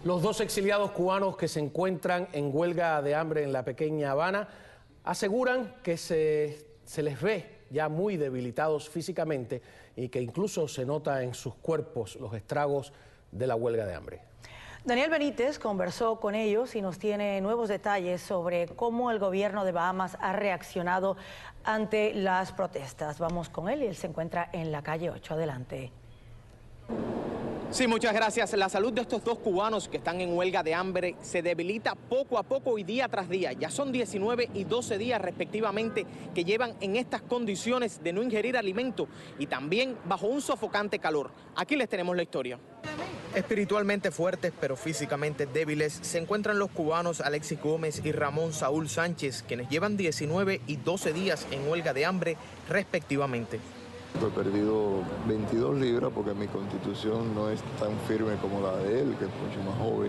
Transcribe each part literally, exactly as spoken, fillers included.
Los dos exiliados cubanos que se encuentran en huelga de hambre en la pequeña Habana aseguran que se, se les ve ya muy debilitados físicamente y que incluso se nota en sus cuerpos los estragos de la huelga de hambre. Daniel Benítez conversó con ellos y nos tiene nuevos detalles sobre cómo el gobierno de Bahamas ha reaccionado ante las protestas. Vamos con él y él se encuentra en la calle ocho. Adelante. Sí, muchas gracias. La salud de estos dos cubanos que están en huelga de hambre se debilita poco a poco y día tras día. Ya son diecinueve y doce días respectivamente que llevan en estas condiciones de no ingerir alimento y también bajo un sofocante calor. Aquí les tenemos la historia. Espiritualmente fuertes pero físicamente débiles se encuentran los cubanos Alexis Gómez y Ramón Saúl Sánchez, quienes llevan diecinueve y doce días en huelga de hambre respectivamente. He perdido veintidós libras porque mi constitución no es tan firme como la de él, que es mucho más joven.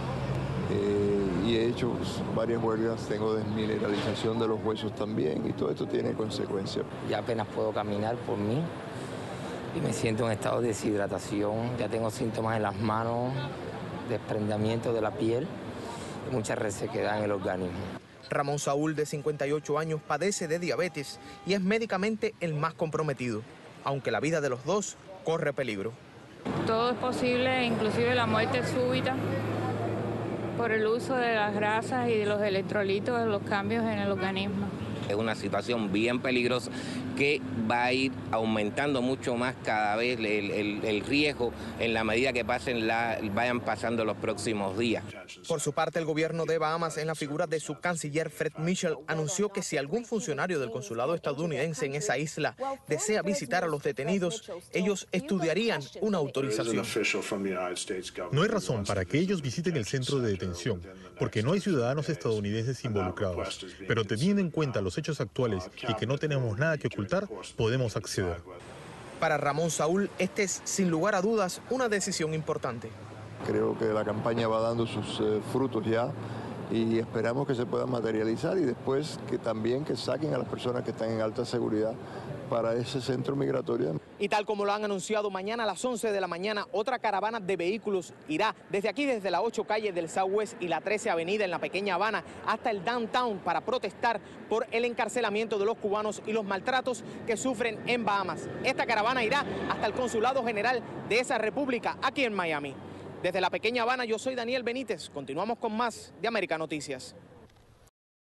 Eh, y he hecho varias huelgas, tengo desmineralización de los huesos también y todo esto tiene consecuencias. Ya apenas puedo caminar por mí y me siento en estado de deshidratación. Ya tengo síntomas en las manos, desprendimiento de la piel y mucha resequedad en el organismo. Ramón Saúl, de cincuenta y ocho años, padece de diabetes y es médicamente el más comprometido, aunque la vida de los dos corre peligro. Todo es posible, inclusive la muerte súbita, por el uso de las grasas y de los electrolitos, de los cambios en el organismo. Es una situación bien peligrosa que va a ir aumentando mucho más cada vez el, el, el riesgo en la medida que pasen la, vayan pasando los próximos días. Por su parte, el gobierno de Bahamas, en la figura de su canciller Fred Mitchell, anunció que si algún funcionario del consulado estadounidense en esa isla desea visitar a los detenidos, ellos estudiarían una autorización. No hay razón para que ellos visiten el centro de detención, porque no hay ciudadanos estadounidenses involucrados, pero teniendo en cuenta los hechos actuales y que no tenemos nada que ocultar, podemos acceder. Para Ramón Saúl, este es, sin lugar a dudas, una decisión importante. Creo que la campaña va dando sus eh, frutos ya y esperamos que se puedan materializar y después que también que saquen a las personas que están en alta seguridad para ese centro migratorio. Y tal como lo han anunciado, mañana a las once de la mañana, otra caravana de vehículos irá desde aquí, desde las ocho calles del Southwest y la trece Avenida en la pequeña Habana, hasta el downtown para protestar por el encarcelamiento de los cubanos y los maltratos que sufren en Bahamas. Esta caravana irá hasta el Consulado General de esa república aquí en Miami. Desde la pequeña Habana, yo soy Daniel Benítez. Continuamos con más de América Noticias.